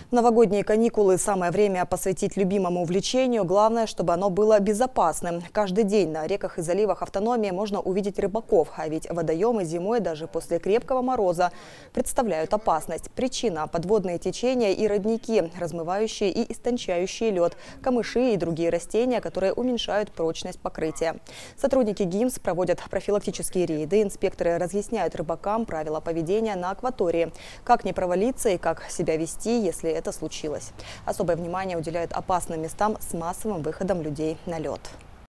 Новогодние каникулы – самое время посвятить любимому увлечению. Главное, чтобы оно было безопасным. Каждый день на реках и заливах автономии можно увидеть рыбаков. А ведь водоемы зимой даже после крепкого мороза представляют опасность. Причина – подводные течения и родники, размывающие и истончающие лед, камыши и другие растения, которые уменьшают прочность покрытия. Сотрудники ГИМС проводят профилактические рейды. Инспекторы разъясняют рыбакам правила поведения на акватории. Как не провалиться и как себя вести, если это случилось. Особое внимание уделяют опасным местам с массовым выходом людей на лед.